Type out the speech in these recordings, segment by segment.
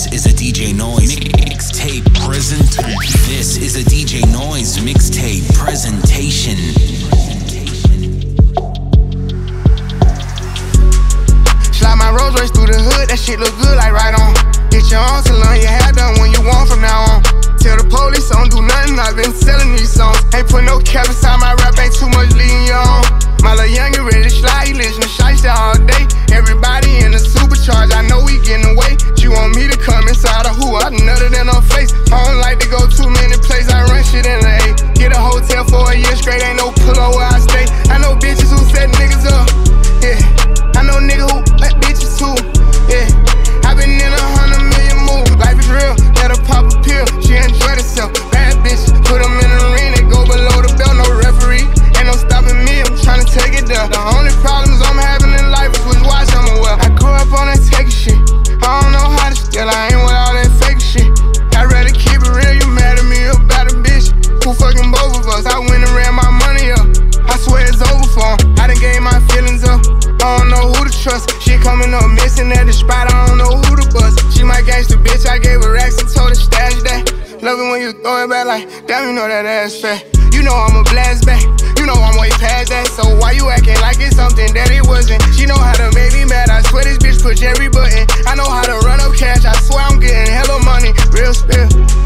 is a DJ Noize mixtape presentation. This is a DJ Noize mixtape presentation. Slide my Rolls Royce through the hood, that shit look good like right on. Get your own salon, your hair done when you want from now on. Tell the police I don't do nothing, I've been selling these songs. Ain't put no cap inside my rap, ain't too much leading you on. My little youngin' ready to slide, he listen to shiesty all day. Everybody in the supercharge, I know we getting away. You want me to come inside of who? I nutted in her face. I don't like to go too many places, I run shit in the A. Get a hotel for a year straight, ain't no pull-up where I stay. I know bitches who set niggas up, yeah. I know niggas who let bitches too, yeah. I been in 100 million moves, life is real, let her pop a pill, she enjoyed herself. Bad bitch, put them in the ring, they go below the belt, no referee. Ain't no stopping me, I'm tryna take it down. The only problems I'm having in life is which watch I'm well. I grew up on that taking shit, I don't know how to steal, I ain't with all that fake shit. I'd rather keep it real, you mad at me about a bitch who fucking both of us. I went and ran my money up, I swear it's over for him. I done gave my feelings up, I don't know who to trust. She coming up missing at the spot, I don't know who to bust. She my gangster bitch, I gave her racks and told her stash that. Love it when you throw it back like, damn, you know that ass fat. You know I'm a blast back, you know I'm way past that. So why you acting like it's something that it wasn't? She know how to make me mad, I swear this bitch push every button. I know how to run up cash, I swear I'm getting hella money, real spill.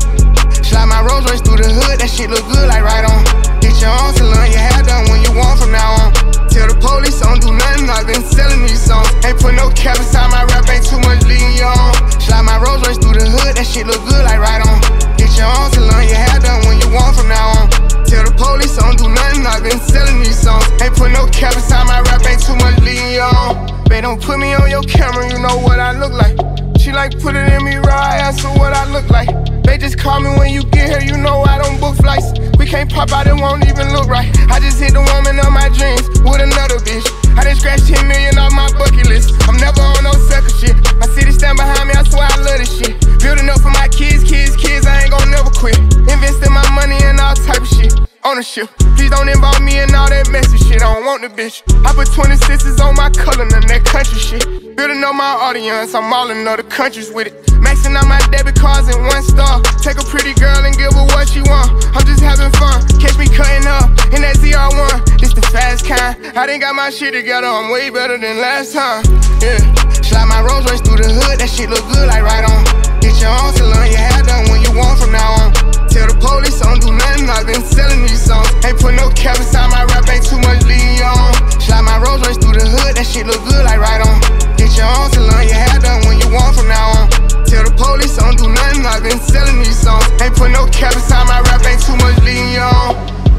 Slide my Rolls Royce through the hood, that shit look good like right on. Get your own salon, your hair done when you want from now on. Tell the police I don't do nothing, I've been selling these songs. Ain't put no cap inside my rap, ain't too much leading you on. Slide my Rolls Royce through the hood, that shit look good like right on. Get your own salon, your hair done when you want from now on. Tell the police I don't do nothing, I've been selling these songs. Ain't put no cap inside my rap, ain't too much leading you on. Babe, don't put me on your camera, you know what I look like. She like put it in me raw, I answer what I look like. They just call me when you get here, you know I don't book flights. We can't pop out, it won't even look right. I just hit the woman of my dreams with another bitch. I done scratched 10 million off my bucket list. I'm never on no sucker shit. My city stand behind me, I swear I love this shit. Building up for my kids, I ain't gon' never quit. Investing my money in all type of shit. Ownership, please don't involve me in all that messy shit. I don't want the bitch. I put 26s on my color, none that country shit. Building up my audience, I'm all in other countries with it. Maxing out my debit cards in 1 star. Take a pretty girl and give her what she want. I'm just having fun, catch me cutting up in that ZR1. It's the fast kind, I done got my shit together, I'm way better than last time. Yeah, slide my Rolls Royce through the hood, that shit look good like right on. Get your own salon, your hair done when you want from now on. Tell the police I don't do nothing, I've been selling these songs. Ain't put no cap inside my rap, ain't too much leading you on. Slide my Rolls Royce through the hood, that shit look good like right on. Get your own salon, your hair done when you want from now on. Tell the police I don't do nothing, I've been selling these songs. Ain't put no cap inside my rap, ain't too much leading you on.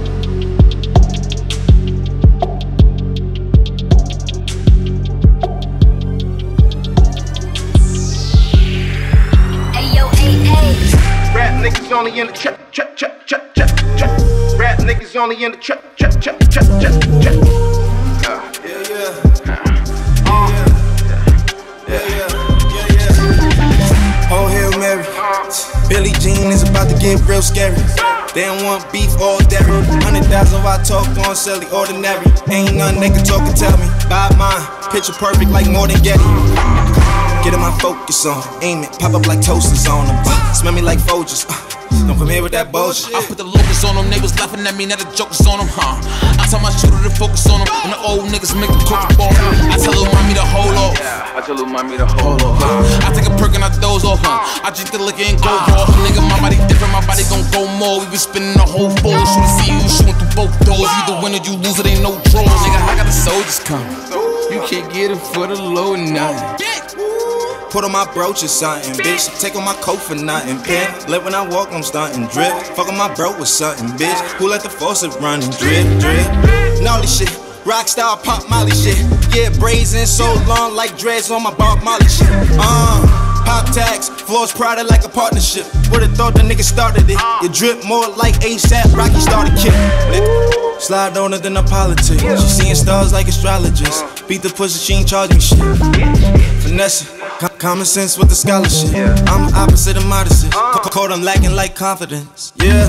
Rap niggas only in the trap. Rap niggas only in the trap. Oh, Hail Mary. Billie Jean is about to get real scary. They don't want beef or dairy. 100,000 I talk on silly, ordinary. Ain't nothing they can talk and tell me. By mine, picture perfect like more than Getty. Getting my focus on, aim it, pop up like toasters on them. Smell me like Folgers. Don't come here with that bullshit. I put the locus on them, they was laughing at me, now the jokers on them, huh? I tell my shooter to focus on them, and the old niggas make them cook up on them. I tell little mommy to hold off. I tell little mommy to hold off. I take a perk and I doze off, huh? I drink the liquor and go raw. Nigga, my body different, my body gon' go more. We be spinning the whole bowl. Shoot to see you shooting through both doors. Either win or you lose, it ain't no draw. Nigga, I got the soldiers coming. You can't get it for the low and nothing. Put on my brooch or something, bitch. Take on my coat for nothing, pin. Let when I walk, I'm stunting, drip. Fuck on my bro with something, bitch. Who let the faucet run and drip? Gnarly shit, rock style pop molly shit. Yeah, brazen so long like dreads on my Bob Molly shit. Pop tags, floors prouder like a partnership. Would've thought the nigga started it. You drip more like ASAP, Rocky started kick. Slide on it than a politics. She seeing stars like astrologists. Beat the pussy, she ain't charging shit. Finesse, common sense with the scholarship. I'm opposite of modesty. Caught I'm lacking like confidence. Yeah.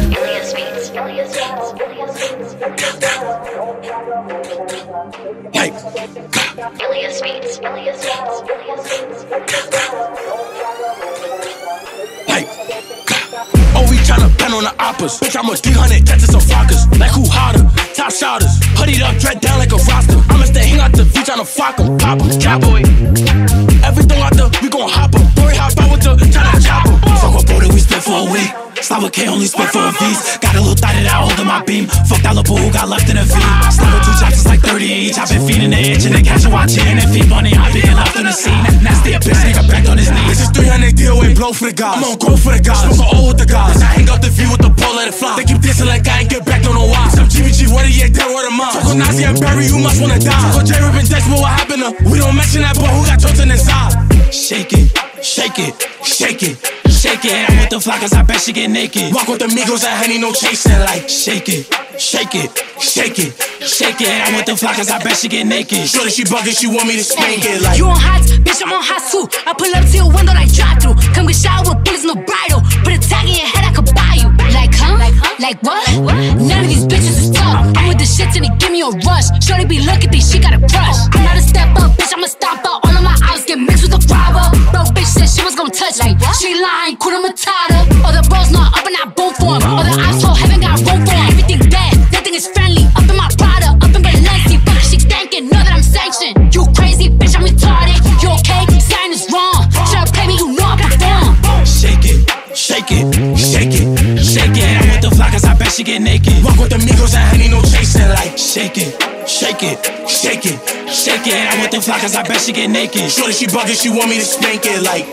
on the oppas. Bitch, I'm a 300, catching some flockers. Like who hotter? Top shotters. Hoodied up, dread down like a roster. I'ma stay hang out the beach on the flock 'em. Pop 'em, cowboy. Everything out there, we gon' hop 'em. Dory hop out with the China chopper. Fuck what border, we spent for a week. Slap with K, only spent for a V's. Got a little thigh that I hold in my beam. Fuck that little who got left in a V. Slap with 2 chops, it's like 30 each. I've been feeding the itch and then catch a watch in and feed money. I've been left on the scene. Nasty a bitch, nigga back on his knees. This is 300 DOA blow for the guys. I'm on go for the guys. Smoke a O with the guys. I hang out the V with the pole, let it fly. They keep dissing like I ain't get back, don't know why. Some GBG, what he ain't dead, word of mine. Talk on Nazi and Barry, you must wanna die. Talk on J Rip and Dex, but what happened to? We don't mention that, but who got chosen inside? Shake it, shake it, shake it. Shake it, I'm with the flockers, I bet she get naked. Walk with the Migos, that honey, no chasing. Like, shake it, shake it, shake it, shake it. I'm with the flockers, I bet she get naked. Shorty, she bugging, she want me to spank it. Like, you on hot, bitch, I'm on hot too. I pull up to your window like drive through. Come get showered with bullets, no bridle. Put a tag in your head, I could buy you. Like, huh? Like what? None of these bitches is tough. I'm with the shit till they give me a rush. Shorty be looking, think she got a crush. I'm not a step up, bitch, I'm a stop up. All of my eyes get mixed with the robber. Bro, bitch said she was gon' touch me. She lying, Kuna Matata. All the bros not up and I boom for him. All the eyes so heaven got room for him. Everything bad, nothing is friendly. Up in my Prada, up in Balenci. Fuck she thinking, know that I'm sanctioned. You crazy, bitch, I'm retarded. You okay? Sign is wrong. Try to play me, you know I perform. shake it, shake it, shake it, shake it. I'm with the flockers, I bet she get naked. Walk with the Migos, that honey, no chasing. Like, shake it, shake it, shake it, shake it. I'm with the flockers, I bet she get naked. Shorty, she bugging, she want me to spank it. Like,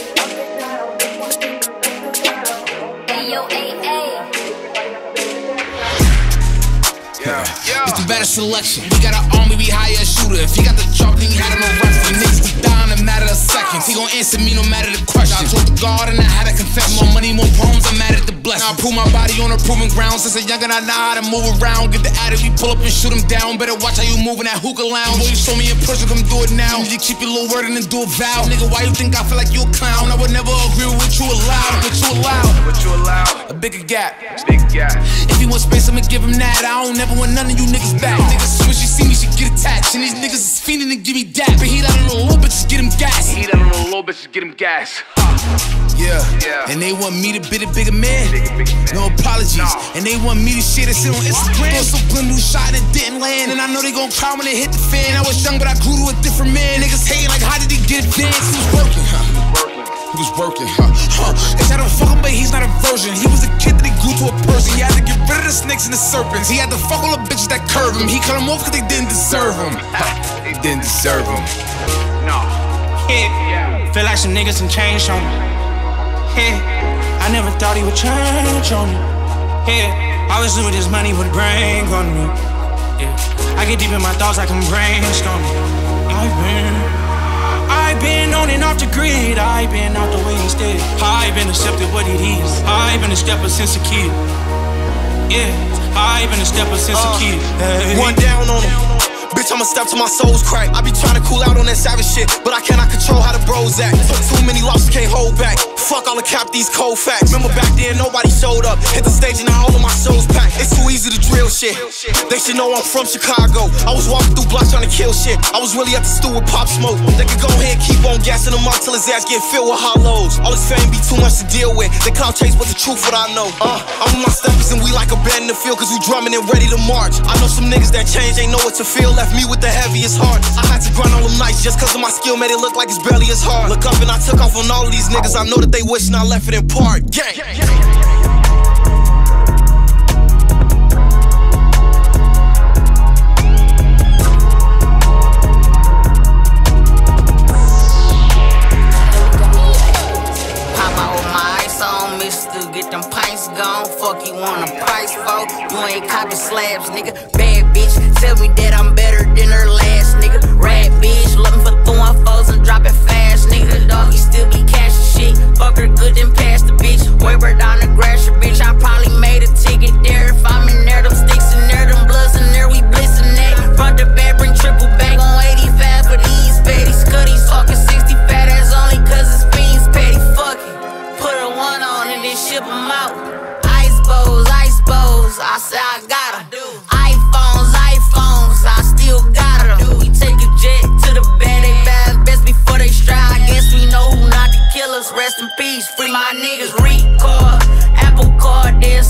it's the better selection. We got an army, we hire a shooter. If he got the chalk, then he had no reference. Niggas be dying in a matter of seconds. He gon' answer me no matter the question. I told the guard and I had to confess. More money, more poems, I'm mad at the blessing. I prove my body on a proven ground. Since a youngin' I know how to move around. Get the addict, we pull up and shoot him down. Better watch how you move in that hookah lounge. Boy, you show me in person, come do it now. You keep your little word and then do a vow. Nigga, why you think I feel like you a clown? I would never agree with what you allowed. What you allowed? What you allowed? A bigger gap. Big gap. If he want space, I'ma give him that. I don't never want none of you niggas back. Niggas, soon as she see me, she get attached. And these niggas is fiending to give me that. But he down on the little bitches, get him gas. He down on the little bitches, get him gas. Yeah. And they want me to be the bigger man. No apologies. And they want me to share this shit on Instagram. So Glenn new shot and it didn't land. And I know they gon' cry when they hit the fan. I was young, but I grew to a different man. Niggas hating like, how did he get advanced? He was working, He was working, They tried to fuck him, but he's not a virgin. He was a kid that he grew to a person. He had to get rid of the snakes and the serpents. He had to fuck all the bitches that curve him. He cut them off cause they didn't deserve him. They didn't deserve him. No. Yeah. Feel like some niggas done changed on me. Yeah. I never thought he would change on me. Yeah. I always knew this money would bring on me. Yeah. I get deep in my thoughts like I'm brainstorming. I've been on and off the grid. I've been out the way instead. I've been accepted what it is. I've been a stepper since a kid. Yeah, I've been a stepper since a kid. Hey. One down on him. Bitch, I'ma step till my soul's crack. I be tryna cool out on that savage shit, but I cannot control how the bros act. Too many losses, can't hold back. Fuck all the cap, these cold facts. Remember back then, nobody showed up. Hit the stage and now all of my shows packed. It's too easy to drill shit. They should know I'm from Chicago. I was walking through blocks trying to kill shit. I was really at the stew with Pop Smoke. They could go ahead and keep on gassing him up till his ass get filled with hollows. All his fame be too much to deal with. They clout chase, but the truth what I know. I'm with my steppers and we like a band in the field, cause we drumming and ready to march. I know some niggas that change, ain't know what to feel. Left me with the heaviest heart. I had to grind all them nights just cause of my skill, made it look like it's barely as hard. Look up and I took off on all of these niggas. I know that they wishing I left it in part. Gang. Get them pints gone, fuck you on a price for. You ain't copy slabs, nigga. Bad bitch, tell me that I'm better than her last, nigga. Rad bitch, looking for throwing foes and dropping fast, nigga. Doggy still be cashing shit. Fuck her good then pass the bitch. Waver down the grass, bitch. I probably made a ticket there. If I'm in there, them sticks in there, them bloods in there, we blitzing that. Front to back, bring triple back on 85 for these petty scuddies. Talking 60 fat ass only cause it's fiends petty. Fuck it. Put a one on and then ship them out. Ice bowls, I say I got them. iPhones, I still got them. We take a jet to the bed, they bad best before they strike. I guess we know who not to kill us. Rest in peace, free my niggas. Record, Apple Card, then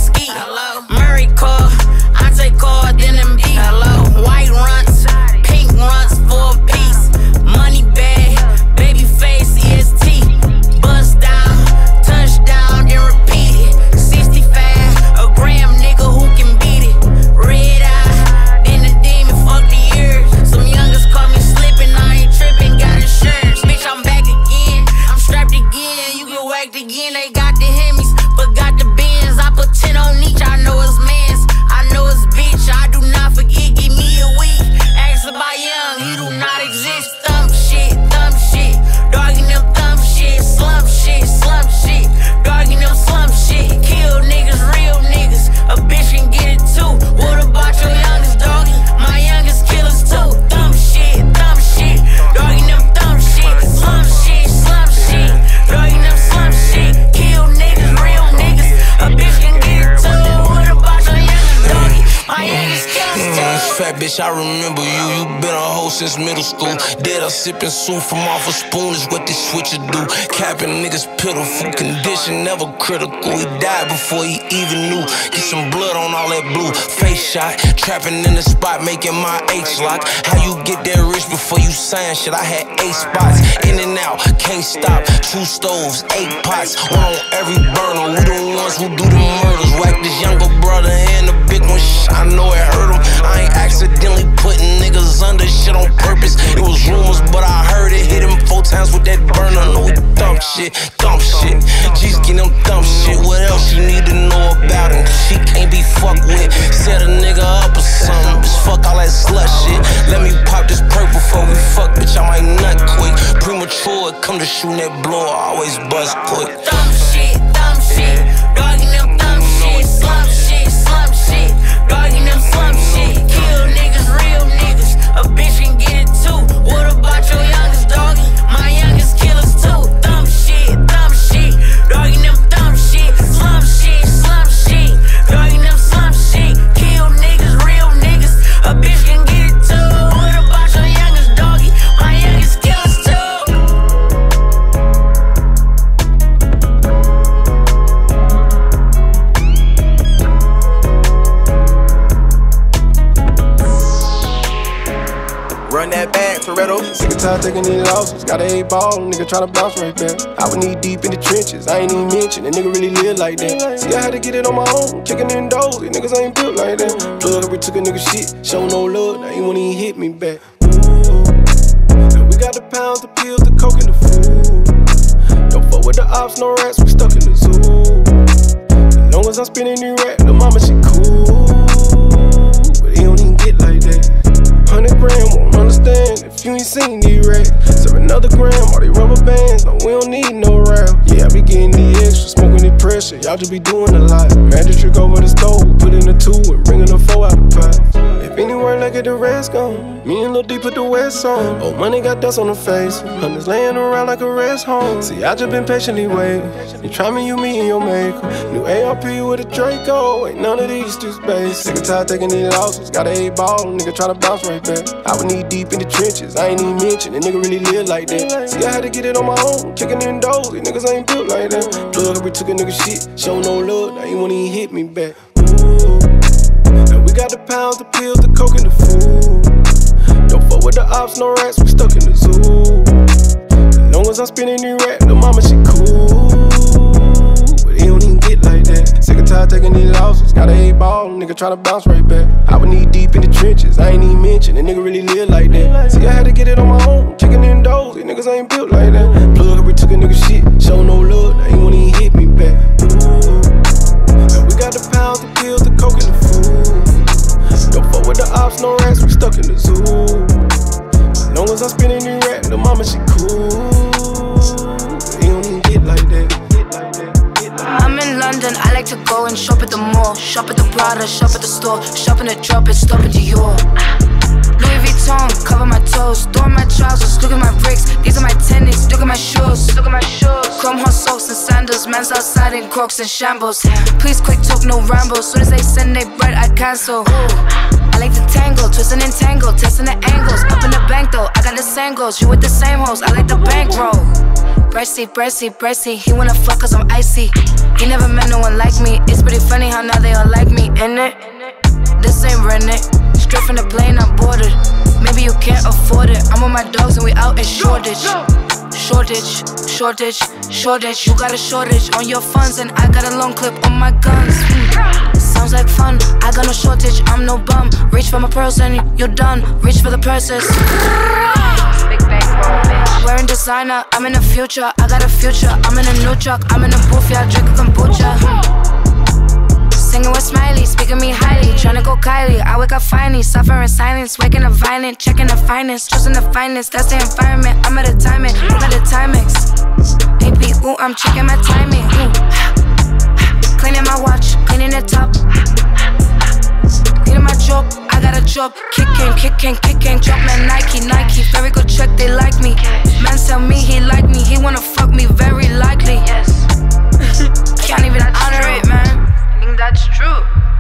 back again, they got the Hemis, but got the Benz. I put 10 on each, I know it's mans, I know it's bitch. I do not forget, give me a week. Ask about young, he do not exist. Thumb shit, dogging them thumb shit, slump shit, dogging them slump shit. Kill niggas, real niggas, a bitch can get it too. What about your youngest doggy? My youngest killers too. Thumb shit, dogging them thumb shit, slump shit, dogging them slump shit. Kill niggas, real niggas, a bitch can get it too. What about your youngest doggy? My youngest killers too. Fat bitch, I remember you. You been a hoe since middle school. Dead up sipping soup from off a spoon is what this switcher do. Capping niggas pitiful, condition never critical. He died before he even knew. Get some blood on all that blue. Face shot, trapping in the spot, making my H-lock. How you get that rich before you sign shit? I had 8 spots, in and out, can't stop. 2 stoves, 8 pots, one on every burner. We the ones who do the murders. Whack this younger brother and the big one. I know it hurt him. I ain't accidentally putting niggas under shit on purpose. It was rumors, but I heard it. Hit him 4 times with that burner. No, he dump shit. G's getting them dump shit. What else you need to know about him? She can't be fucked with. Set a nigga up or something. Just fuck all that slut shit. Let me pop this perk before we fuck, bitch. I might nut quick. Premature, come to shooting that blow. I always buzz quick. Thumb shit, dogging them thumb shit, slump shit, dogging them slump shit. Kill niggas, real niggas, a bitch can get it too. What about your youngest doggy? My youngest killers too. Thumb shit, dogging them thumb shit, slump shit, dogging them slump shit. Kill niggas, real niggas, a bitch can get it too. What about your youngest doggy? My youngest killers too. Run that back, Toretto. Sick and tired taking these losses. Got a 8 ball, nigga tryna bounce right back. I was knee deep in the trenches. I ain't even mention, a nigga really live like that. See, I had to get it on my own, kicking in doors. These niggas ain't built like that. Plug up, we took a nigga shit, show no love. Now he won't even hit me back. Ooh. And we got the pounds, the pills, the coke, and the food. Don't fuck with the ops, no rats, we stuck in the zoo. As long as I'm spinning the rack, the mama she cool. But he don't even get like that. 100 grand, won't understand if you ain't seen these racks. Serve another gram, all these rubber bands, no, we don't need no round. Yeah, I be getting the extra, smoking the pressure, y'all just be doing a lot. Magic trick over the stove, put in a 2 and bringing a 4 out the pot. If anywhere like it, the rest gone. Me and Lil D put the West on. Oh, money got dust on the face, hundreds laying around like a rest home. See, I just been patiently waiting. You try me, you me and your maker. New ARP with a Draco, ain't none of these too space. Sick and tired taking these losses, got a 8 ball, nigga tryna bounce right back. I was knee deep in the trenches, I ain't even mention, a nigga really live like that. See, I had to get it on my own, kicking in doors, these niggas ain't built like that. Plug up, we took a nigga shit, show no love, now he won't even hit me back. Ooh. And we got the pounds, the pills, the coke, and the food. Don't fuck with the ops, no rats, we stuck in the zoo. As long as I'm spinning the rack, the mama she cool. But he don't even get like that. Sick and tired taking these losses, got a 8 ball, nigga tryna bounce right back. I was knee deep in the trenches, I ain't even mention, a nigga really live like that. See, I had to get it on my own, kicking in doors, these nniggas ain't built like that. Plug up, we took a nigga shit, show no love, now he won't even hit me back. Ooh. And we got the pounds, the pills, the coke, and the food. Don't fuck with the ops, no rats, we stuck in the zoo. As long as I'm spinning the rack, the mama she cool. He don't even get like that. I'm in London, I like to go and shop at the mall. Shop at the Prada, shop at the store. Shop in the drop and stop at Dior. Louis Vuitton, cover my toes. Throw on my trousers, look at my bricks. These are my tennis, look at my shoes. Chrome hot socks and sandals. Man's outside in Crocs and shambles. Please quick talk, no ramble. Soon as they send they bread, I cancel. I like to tangle, twisting and tangle, testing the angles. Up in the bank though, I got the same goals. You with the same hoes, I like the bankroll. Bracy, he wanna fuck cause I'm icy. He never met no one like me. It's pretty funny how now they all like me, innit? This ain't rented. Straight from the plane, I'm boarded. Maybe you can't afford it. I'm with my dogs and we out in Shoreditch. You got a shortage on your funds and I got a long clip on my guns. sounds like fun. I got no shortage, I'm no bum. Reach for my pearls and you're done. Reach for the purses. Big bankroll, bitch. Wearing designer, I'm in the future. I got a future, I'm in a new truck. I'm in a booth, yeah, I drink a kombucha. Singing with Smiley, speaking me highly. Tryna go Kylie, I wake up finally. Suffer in silence, waking up violent. Checking the finest, choosing the finest. That's the environment, I'm at a timing. Look at the timings. AP, ooh, I'm checking my timing. Cleaning my watch, cleaning the top. Cleaning my job, I got a job. Kicking, drop man Nike. Very good check, they like me. Man tell me he like me, he wanna fuck me very likely. Can't even honor it, man. I think that's true.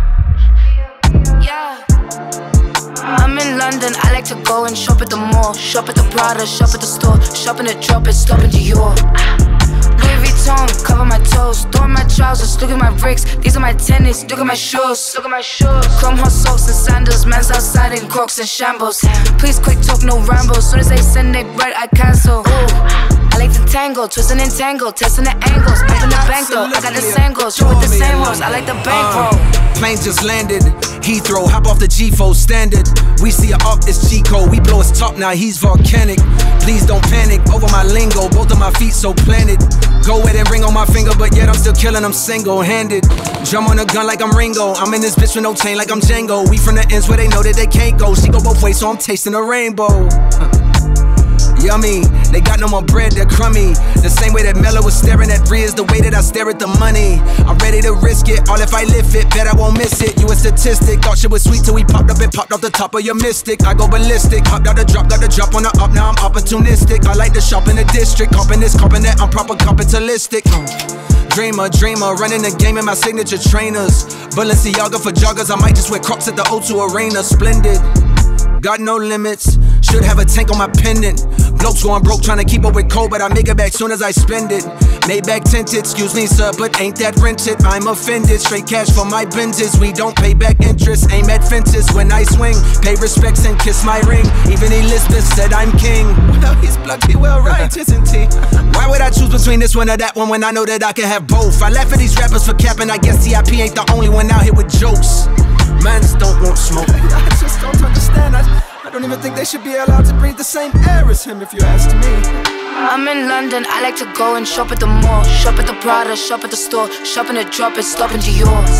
Yeah. I'm in London, I like to go and shop at the mall. Shop at the Prada, shop at the store. Shop in the drop, it's stop in Dior. Louis Vuitton, cover my toes. Throw in my trousers, look at my bricks. These are my tennis, look at my shoes. Look at my shoes. Chrome hot socks and sandals. Man's outside in Crocs and shambles. Please quick talk, no ramble. Soon as they send it right, I cancel. Ooh, I like to tangle, twisting and tangle, testing the angles. Up in the bank though, I got the same goals. You with the same rolls, I like the bankroll. Plane just landed, Heathrow, hop off the G4 standard. We see her up, it's Chico, we blow his top now, he's volcanic. Please don't panic, over my lingo, both of my feet so planted. Go ahead and ring on my finger, but yet I'm still killing, I'm single-handed. Drum on a gun like I'm Ringo, I'm in this bitch with no chain like I'm Django. We from the ends where they know that they can't go. She go both ways, so I'm tasting a rainbow. Yummy, they got no more bread, they're crummy. The same way that Mello was staring at Riz, the way that I stare at the money. I'm ready to risk it, all if I lift it, bet I won't miss it. You a statistic, thought shit was sweet till we popped up, it popped off the top of your mystic. I go ballistic, hopped out the drop, got the drop on the up, now I'm opportunistic. I like to shop in the district, copping this, copping that, I'm proper capitalistic. Dreamer, running the game in my signature trainers. Balenciaga for joggers, I might just wear Crocs at the O2 Arena. Splendid, got no limits, should have a tank on my pendant. Blokes going broke trying to keep up with cold, but I make it back soon as I spend it. Maybach tinted, excuse me sir, but ain't that rented? I'm offended, straight cash for my Benzes. We don't pay back interest, aim at fences when I swing. Pay respects and kiss my ring, even Elizabeth said I'm king. Well, he's bloody well right, isn't he? Why would I choose between this one or that one when I know that I can have both? I laugh at these rappers for capping, I guess TIP ain't the only one out here with jokes. Mans don't want smoke. I just don't understand, I don't even think they should be allowed to breathe the same air as him, if you ask me. I'm in London, I like to go and shop at the mall. Shop at the Prada, shop at the store. Shop in the drop, it's stop into yours.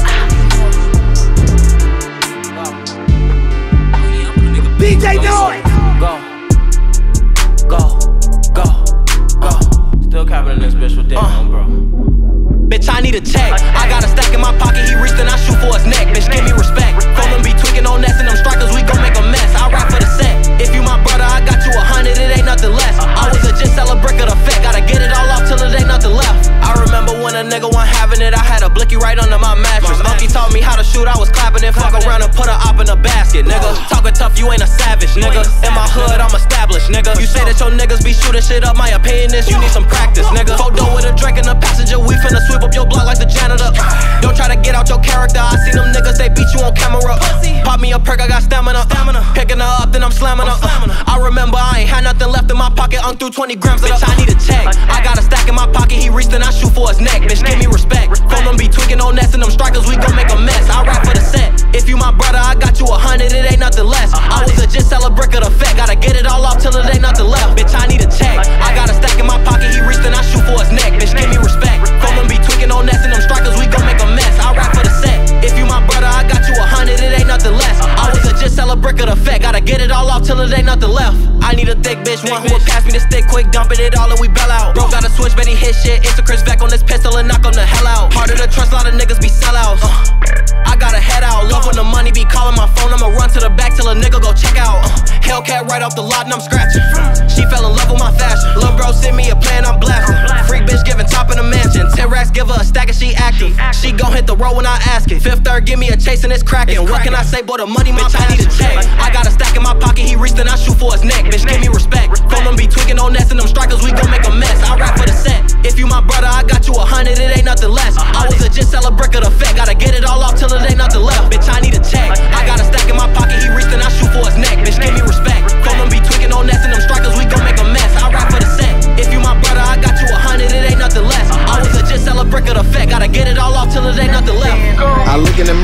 DJ Noize! Go. Still capping in this bitch with damn, bro. Bitch, I need a check. I got a stack in my pocket, he reached and I shoot for his neck. Bitch, give me respect. Coleman be tweaking on nets and them strikers, we gon' make a mess. I rap for the set. If you my brother, I got you 100, it ain't nothing less. I was a just sell a brick of the fet. Gotta get it all off till it ain't nothing left. I remember when a nigga wasn't having it, I had a blicky right under my mattress. Monkey taught me how to shoot, I was clapping it. Fuck around and put a op in a basket, nigga. Talking tough, you ain't a savage, nigga. In my hood, I'm established, nigga. You say that your niggas be shooting shit up, my opinion is you need some practice, nigga. Photo with a drink in the passenger, we finna sweep up your block like the janitor. Don't try to get out your character, I see them niggas, they beat you on camera. Pop me a perk, I got stamina. Picking her up, then I'm slamming her. I remember I ain't had nothing left in my pocket, through 20 grams of bitch, I need a check. I got a stack in my pocket, he reached and I shoot for his neck. Bitch, give me respect. Coleman be tweaking on nets and them strikers, we gon' make a mess. I rap for the set. If you my brother, I got you 100, it ain't nothing less. I was a just sell a brick of the fet. Gotta get it all off till it ain't nothing left. Bitch, I need a check. I got a stack in my pocket, he reached and I shoot for his neck. Bitch, give me respect. Coleman be tweaking on nets and them strikers, we gon' make a mess. I rap for the set. If you my brother, I got you 100, it ain't nothing less. I was a just sell a brick of the fet. Gotta get it all off till it ain't nothing left. I need a thick bitch, one who will pass me the stick quick, dumping it all and we bell out. Bro got a switch, bet he hit shit. It's a Chris back on this pistol and knock on the hell out. Harder to trust, a lot of niggas be sellouts. I gotta head out, love when the money be calling my phone. I'ma run to the back till a nigga go check out. Hellcat right off the lot and I'm scratching. She fell in love with my fashion. Lil' bro sent me a plan, I'm blasting. Freak bitch giving top in the mansion. 10 racks give her a stack and she active. She gon' hit the road when I ask it. Fifth third give me a chase and it's cracking. What can I say, boy, the money my bitch, I need a check. I got a stack in my pocket, he reached and I shoot for his neck. Bitch, give me respect. Coleman be tweaking on nets and them strikers, we gon' make a mess. I rap for the set. If you my brother, I got you 100, it ain't nothing less. I was a just sell a brick of the fet. Gotta get it all off till it ain't nothing left. Bitch, I need a check. I got a stack in my pocket, he reached and I shoot for his neck. Bitch, give me respect. Coleman be tweaking on nets and them strikers, we gon' make a mess. I rap for the set. If you my brother, I got you 100, it ain't nothing less. I was a just sell a brick of the fet. Gotta get it all off till it ain't nothing left. I look in the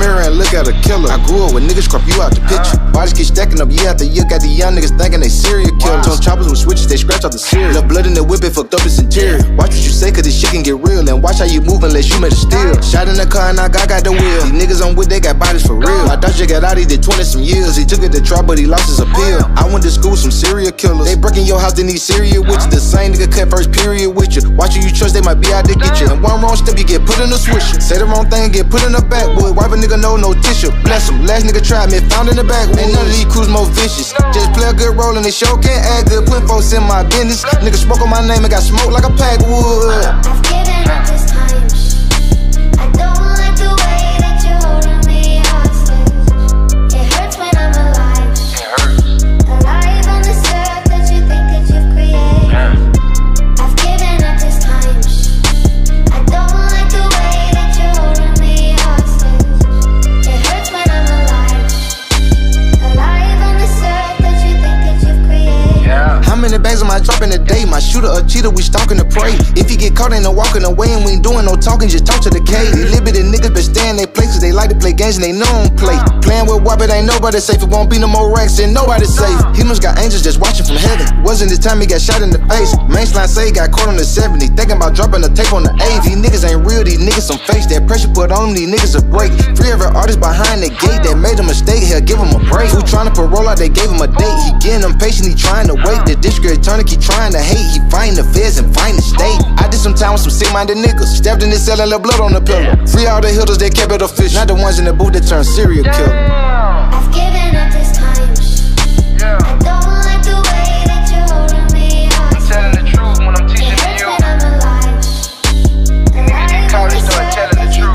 mirror and look at a killer. I grew up with niggas crop you out the picture. Bodies keep stacking up year after year. Got the young niggas thinking they serial killers. On choppers with switches, they scratch off the cereal. The blood in the whip, it fucked up its interior. Watch what you say, cause this shit can get real. And watch how you move unless you made a steal. Shot in the car and I got the wheel. These niggas on wood, they got bodies for real. My Dutch got out, he did 20 some years. He took it to trial, but he lost his appeal. I went to school with some serial killers. They breaking your house, they need serial with you. The same nigga cut first period with you. Watch who you trust, they might be out to get you. And one wrong step, you get put in a swisher. Say the wrong thing, get put in the backwood. Wipe a nigga, no tissue. Bless him. Last nigga tried me, found in the backwood. Ain't none of these crews more vicious. Just play a good role and the show can't act good. Put folks in my business. Nigga spoke on my name and got smoked like a pack wood. I've given up this time. I don't like the way that you're holding me hostage. It hurts when I'm alive. Alive on this earth that you think that you've created. I've given up this time. I don't like the way that you're holding me hostage. It hurts when I'm alive. Alive on this earth that you think that you've created. How many bags am I dropping a day? My shooter a cheater, we stalking the prey. If he get caught, ain't no walking away, and we ain't doing no talking, just talk to the K. These limited niggas been staying in their places, they like to play games and they know don't play. Playing with WAP, it ain't nobody safe. It won't be no more racks and nobody safe. Humans got angels just watching from heaven. Wasn't the time he got shot in the face. Mainline say he got caught on the 70. Thinking about dropping a tape on the 8. These niggas ain't real, these niggas some fakes. That pressure put on them, these niggas a break. Free every artist behind the gate that made a mistake, hell, give him a break. Who trying to parole out, they gave him a date. He getting impatient, he trying to wait. The district attorney keep trying to hate. He fighting the feds and fighting the state. I did some time with some sick-minded niggas. Stabbed in his cell and left blood on the pillow. Free all the hitters, they kept it official. Not the ones in the booth that turned serial killer. I've given up this time. I don't like the way that you're holding me hostage. I'm telling the truth when I'm teaching to you. When I'm alive. You niggas get caught and start telling the truth.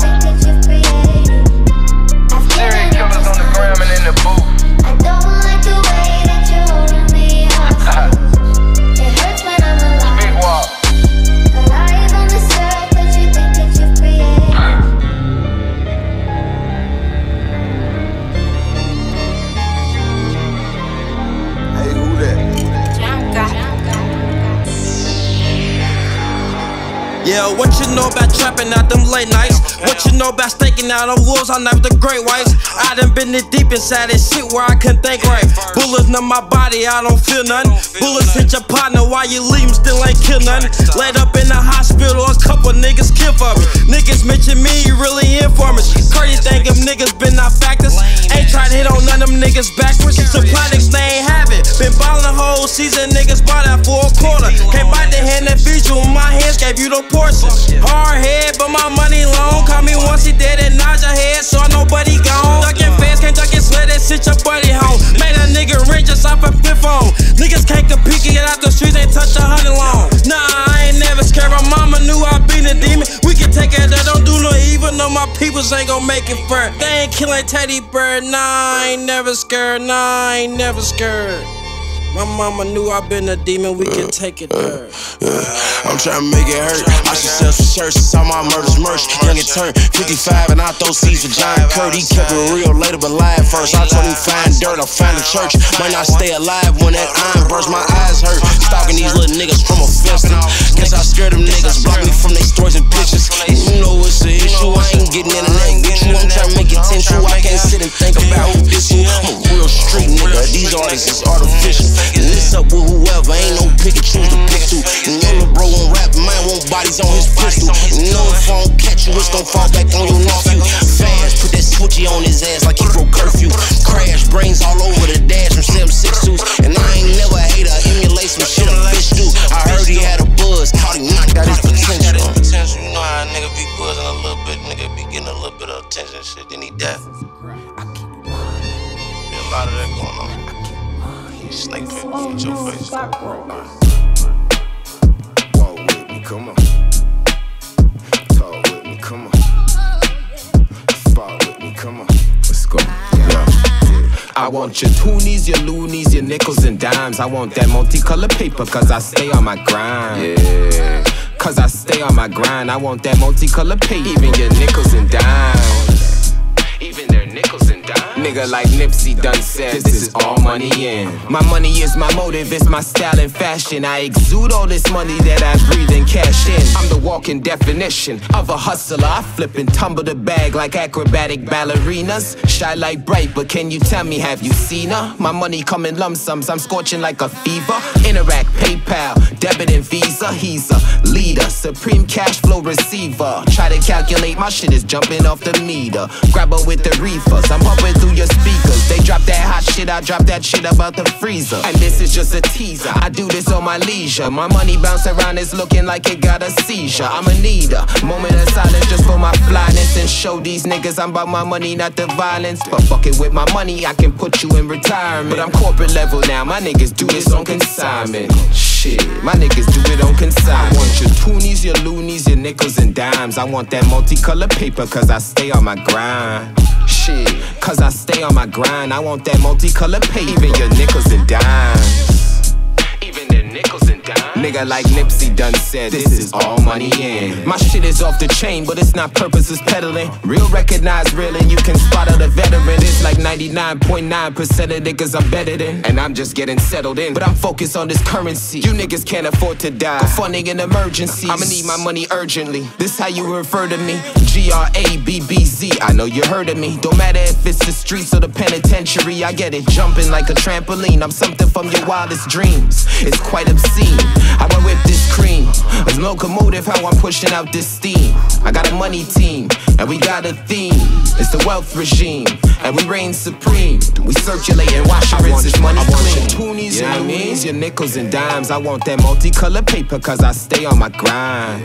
Serial killers on the gram and in the booth. I don't like the way that you're holding me hostage. It hurts when I'm alive. Big walk. Alive on this earth that you think that you've created. Hey, who that? Yeah, what you know about trapping out them late nights? What you know about staking out on wolves? I never the great whites. I done been it deep inside this shit where I couldn't think right. Bullets numb my body, I don't feel nothing. Bullets hit your partner while you leave him, still ain't kill nothing. Laid up in the hospital, a couple niggas kill for me. Niggas mention me, you really informers. Crazy think them niggas been not factors. Ain't trying to hit on none of them niggas backwards. Supply niggas, they ain't have it. Been ballin' the whole season, niggas bought that for a quarter. Can't bite the hand that feeds you, my hands gave you the portion. Hard head, but my money long. Call me once he dead and nod your head, so I nobody gone. Duckin' fast, can't duck and sled that shit your buddy home. Made a nigga rich just off a fifth phone. Niggas can't compete, get out the streets, ain't touch 100 long. Nah, I ain't never scared, my mama knew I been a demon. We can take it that don't do no evil, no my peoples ain't gon' make it fair. They ain't killing Teddy Bird, nah, I ain't never scared, nah, I ain't never scared. My mama knew I been a demon, we can take it there. I'm trying to make it hurt. I should sell some shirts and saw my murders merch. Young and turned 55 and I throw seeds for John Kurt. He kept it real later but live first. I told him find dirt, I'll find a church. Might not stay alive when that iron bursts. My eyes hurt. Stalking these little niggas from a fence. Guess I scared them niggas. Block me from their stories and pictures. You know it's an issue. I ain't getting in the name with you. I'm trying to make it tension. I can't sit and think about who this is. I'm a real street nigga. These artists is artificial. And this up with whoever, ain't no pick and choose to pick to. And your little bro won't rap, man won't bodies on his pistol. And no if I don't catch you, it's gon' fall back on your nephew. Fast, put that switchy on his ass like he broke curfew. Crash, brains all over the dash from 762s. And I ain't never hate or emulate some shit a bitch do. I heard he had a buzz, caught him knocked out his potential. You know how a nigga be buzzing a little bit, nigga be getting a little bit of attention and shit, then he dead. Be a lot of that going on. Snake pit, get your face. Walk with me, come on. Talk with me, come on. Spot with me, come on. Let's go. Yeah. I want your toonies, your loonies, your nickels and dimes. I want that multicolored paper, cause I stay on my grind. Yeah. Cause I stay on my grind. I want that multicolored paper, even your nickels and dimes. Even their nickels and dimes. Nigga like Nipsey done said, this is all money in. My money is my motive, it's my style and fashion. I exude all this money that I breathe and cash in. I'm the wall walking definition of a hustler. I flip and tumble the bag like acrobatic ballerinas. Shy like bright, but can you tell me, have you seen her? My money come in lump sums, I'm scorching like a fever. Interact, PayPal, debit and Visa. He's a leader, supreme cash flow receiver. Try to calculate, my shit is jumping off the meter. Grab her with the reefers, I'm pumping through your speakers. They drop that hot shit, I drop that shit about the freezer. And this is just a teaser, I do this on my leisure. My money bounce around, it's looking like it got a seizure. I'ma need a moment of silence just for my flyness, and show these niggas I'm about my money, not the violence. But fucking with my money, I can put you in retirement. But I'm corporate level now, my niggas do this on consignment. Shit, my niggas do it on consignment. I want your toonies, your loonies, your nickels and dimes. I want that multicolored paper, cause I stay on my grind. Shit, cause I stay on my grind. I want that multicolored paper, even your nickels and dimes. Even the nickels and dimes. Nigga like Nipsey done said, this is all money in. My shit is off the chain, but it's not purposeless peddling. Real recognize real, and you can spot out a veteran. It's like 99.9% of niggas I'm better than, and I'm just getting settled in. But I'm focused on this currency. You niggas can't afford to die. Go funding an emergency. I'ma need my money urgently. This how you refer to me? GRABBZ. I know you heard of me. Don't matter if it's the streets or the penitentiary. I get it jumping like a trampoline. I'm something from your wildest dreams. It's quite obscene how I whip this cream. It's locomotive how I'm pushing out this steam. I got a money team, and we got a theme. It's the wealth regime, and we reign supreme. We circulate and wash our rinse this money clean. I want your toonies, your loonies, your nickels and dimes. I want that multicolored paper, cause I stay on my grind.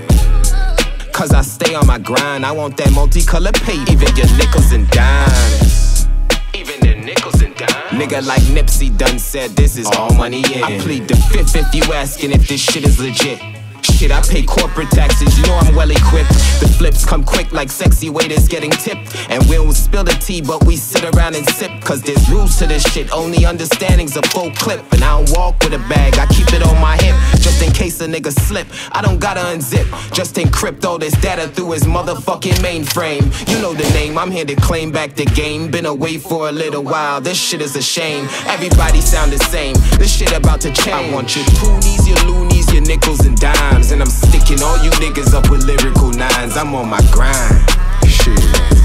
Cause I stay on my grind. I want that multicolored paper, even your nickels and dimes. Even the nickels and dimes. Nigga like Nipsey done said, this is all money in. I plead the fifth if you asking if this shit is legit. Shit, I pay corporate taxes, you know I'm well equipped. The flips come quick like sexy waiters getting tipped. And we don't spill the tea, but we sit around and sip. Cause there's rules to this shit, only understanding's a full clip. And I don't walk with a bag, I keep it on my hip, just in case a nigga slip. I don't gotta unzip, just encrypt all this data through his motherfucking mainframe. You know the name, I'm here to claim back the game. Been away for a little while, this shit is a shame. Everybody sound the same, this shit about to change. I want your toonies, your loonies, your nickels and dimes. And I'm sticking all you niggas up with lyrical nines. I'm on my grind. Shit,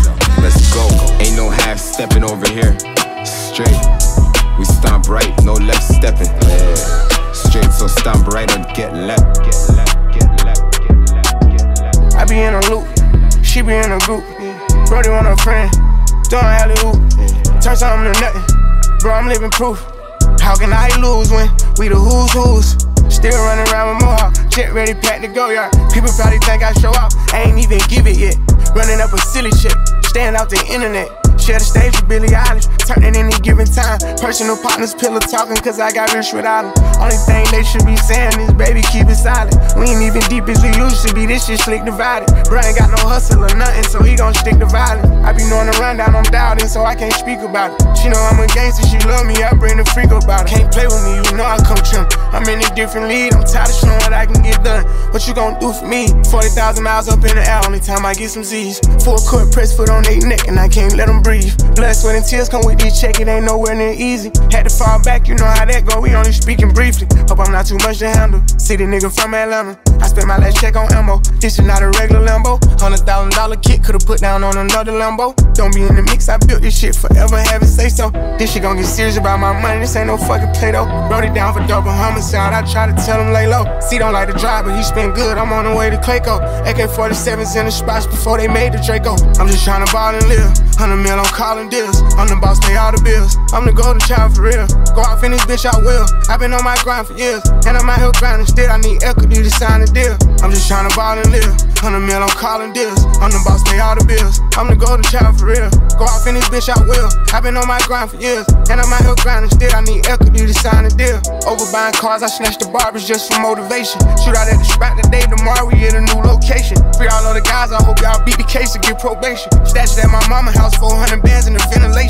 let's go. Ain't no half stepping over here. Straight, we stomp right, no left stepping. Yeah. Straight, so stomp right or get left. Get left, get left, get left, get left. I be in a loop, she be in a group. Brody want a friend, doing alley-oop. Turn something to nothing, bro, I'm living proof. How can I lose when we the who's? Still running around with Mohawk, jet ready, packed to go yard. People probably think I show out, I ain't even give it yet. Running up a silly check, staying out the internet. Share the stage with Billie Eilish, turning any given time. Personal partners, pillow talking, cause I got rich without them. Only thing they should be saying is, baby, keep it silent. We ain't even deep as we used to be, this shit slick divided. Bro ain't got no hustle or nothing, so he gon' stick to violence. I be knowing the rundown, I'm doubting, so I can't speak about it. She know I'm a gangster, she love me, I bring the freak about it. Can't play with me, you know I come trim. I'm in a different league, I'm tired of showing what I can get done. What you gon' do for me? 40,000 miles up in the air, only time I get some Z's. Full court press foot on their neck, and I can't let them breathe. Blood, sweat, and tears come with this check, it ain't nowhere near easy. Had to fall back, you know how that go, we only speaking briefly. Hope I'm not too much to handle. City nigga from Atlanta, I spent my last check on ammo. This is not a regular Lambo. $100,000 kit, could've put down on another Lambo. Don't be in the mix, I built this shit forever, have it say so. This shit gon' get serious about my money, this ain't no fucking Play-Doh. Wrote it down for double homicide, I try to tell him lay low. C don't like to drive, but he spin good, I'm on the way to Clayco. AK-47s in the spots before they made the Draco. I'm just tryna ball and live, 100 mil on calling deals. I'm the boss, pay all the bills, I'm the golden child for real. Go off in this bitch, I will. I've been on my grind for years, and I'm out here grinding still. I need equity to sign a deal. I'm just tryna ball and live, 100 mil on calling deals. I'm the boss, pay all the bills, I'm the golden child for real. Go off in this bitch, I will. I've been on my grind for years, and I'm out here grinding still. I need equity to sign a deal. Over buying cars, I snatched the barbers just for motivation. Shoot out at the spot today, tomorrow we at a new location. Free all of the guys, I hope y'all beat the case to get probation. Stashed at my mama house, 400 bands in the ventilation. Now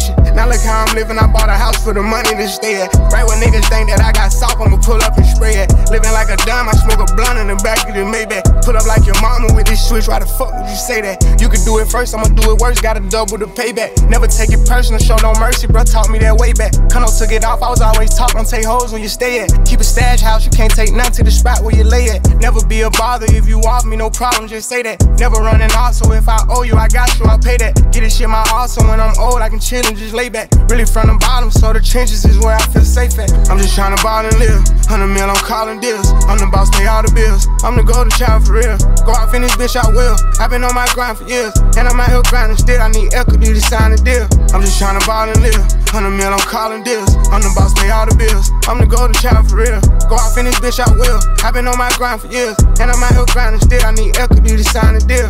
now look how I'm living. I bought a house for the money to stay at. Right when niggas think that I got soft, I'ma pull up and spray it. Living like a dime, I smoke a blunt in the back of the Maybach. Pull up like your mama with this switch, why the fuck would you say that? You could do it first, I'ma do it worse, gotta double the payback. Never take it personal, show no mercy, bro, taught me that way back. Kano took it off, I was always taught, don't take hoes when you stay at. Keep a stash house, you can't take none to the spot where you lay at. Never be a bother, if you off me, no problem, just say that. Never running off, so if I owe you, I got you, I'll pay that. Get this shit my all, so when I'm old, I can chill and just lay back. Really from the bottom, so the trenches is where I feel safe at. I'm just trying to ball and live, 100 mil, I'm calling deals. I'm the boss, pay all the bills, I'm the golden child for real. Go out, finish bitch, I will. I've been on my grind for years, and I'm out here grinding still. I need equity to sign a deal. I'm just trying to ball and live, 100 mil, I'm calling deals. I'm the boss, pay all the bills, I'm the golden child for real. Go out, finish bitch, I will. I've been on my grind for years, and I'm out here grinding still. I need equity to sign a deal.